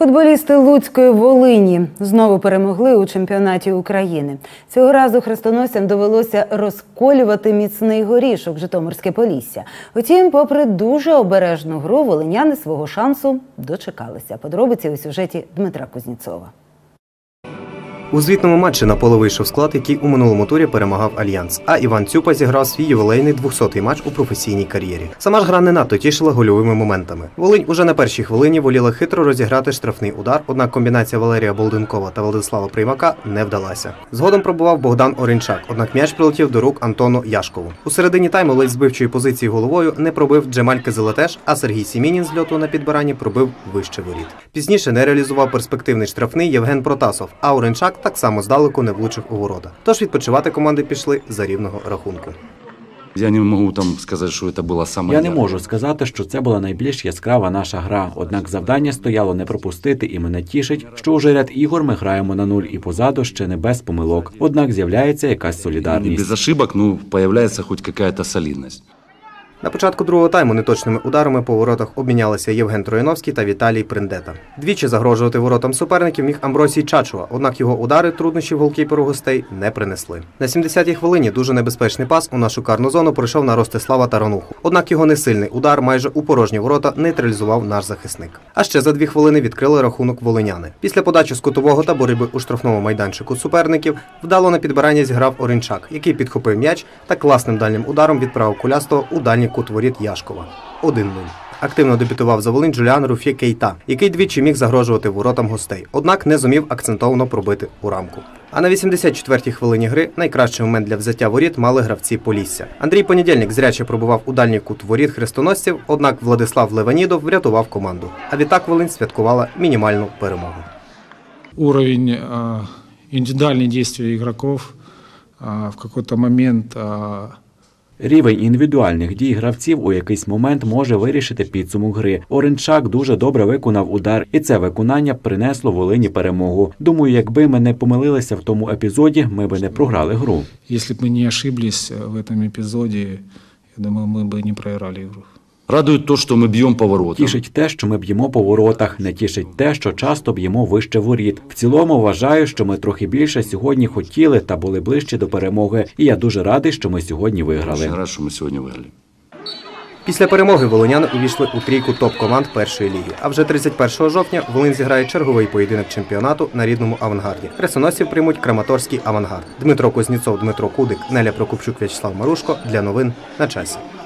Футболісти Луцької Волині знову перемогли у чемпіонаті України. Цього разу хрестоносцям довелося розколювати міцний горішок Житомирське Полісся. Утім, попри дуже обережну гру, волиняни свого шансу дочекалися. Подробиці у сюжеті Дмитра Кузнєцова. У звітному матчі на поле вийшов склад, який у минулому турі перемагав Альянс. А Іван Цюпа зіграв свій ювілейний 200-й матч у професійній кар'єрі. Сама ж гра не надто тішила гольовими моментами. Волинь уже на першій хвилині воліла хитро розіграти штрафний удар, однак комбінація Валерія Болденкова та Владислава Приймака не вдалася. Згодом пробував Богдан Орінчак, однак м'яч прилетів до рук Антону Яшкову. У середині тайму ледь збивчої позиції головою не пробив Джемаль Кизелетеш, а Сергій Сімінін з льоту на підбиранні пробив вище воріт. Пізніше не реалізував перспективний штрафний Євген Протасов, а Орінчак так само здалеку не влучив у ворота. Тож відпочивати команди пішли за рівного рахунку. Я не можу сказати, що це була найбільш яскрава наша гра. Однак завдання стояло не пропустити, і мене тішить, що уже ряд ігор ми граємо на нуль і позаду ще не без помилок. Однак з'являється якась солідарність. Без ошибок, з'являється хоч якась солідність. На початку другого тайму неточними ударами по воротах обмінялися Євген Трояновський та Віталій Приндета. Двічі загрожувати воротам суперників міг Амбросій Чачува, однак його удари труднощів голкіперу гостей не принесли. На 70-й хвилині дуже небезпечний пас у нашу карну зону пройшов на Ростислава Тарануху. Однак його несильний удар майже у порожні ворота нейтралізував наш захисник. А ще за 2 хвилини відкрили рахунок волиняни. Після подачі з кутового та боротьби у штрафному майданчику суперників вдало на підбирання зіграв Орінчак, який підхопив м'яч та класним дальнім ударом відправив кулястого у дальній кут воріт Яшкова. 1-0. Активно дебютував за Волинь Джуліан Руф'є Кейта, який двічі міг загрожувати воротам гостей, однак не зумів акцентовано пробити у рамку. А на 84-й хвилині гри найкращий момент для взяття воріт мали гравці Полісся. Андрій Понедільник зряче пробував у дальній кут воріт хрестоносців, однак Владислав Леванідов врятував команду. А відтак Волинь святкувала мінімальну перемогу. Уровень індивідуальних дій ігроків в якийсь момент... Рівень індивідуальних дій гравців у якийсь момент може вирішити підсумок гри. Орінчак дуже добре виконав удар, і це виконання принесло Волині перемогу. Думаю, якби ми не помилилися в тому епізоді, ми б не програли гру. Якщо б ми не ошиблись в цьому епізоді, я думаю, ми б не програли гру. Радує те, що ми б'ємо по воротах. Тішить те, що ми б'ємо по воротах. Не тішить те, що часто б'ємо вище воріт. В цілому вважаю, що ми трохи більше сьогодні хотіли та були ближче до перемоги. І я дуже радий, що ми сьогодні виграли. Дуже радий, що ми сьогодні виграли. Після перемоги волиняни увійшли у трійку топ-команд першої ліги. А вже 31 жовтня Волинь зіграє черговий поєдинок чемпіонату на рідному «Авангарді». Хрестоносців приймуть Краматорський «Авангард». Дмитро Кузнєцов, Дмитро Кудик, Неля Прокопчук, В'ячеслав Марушко. Для новин на часі.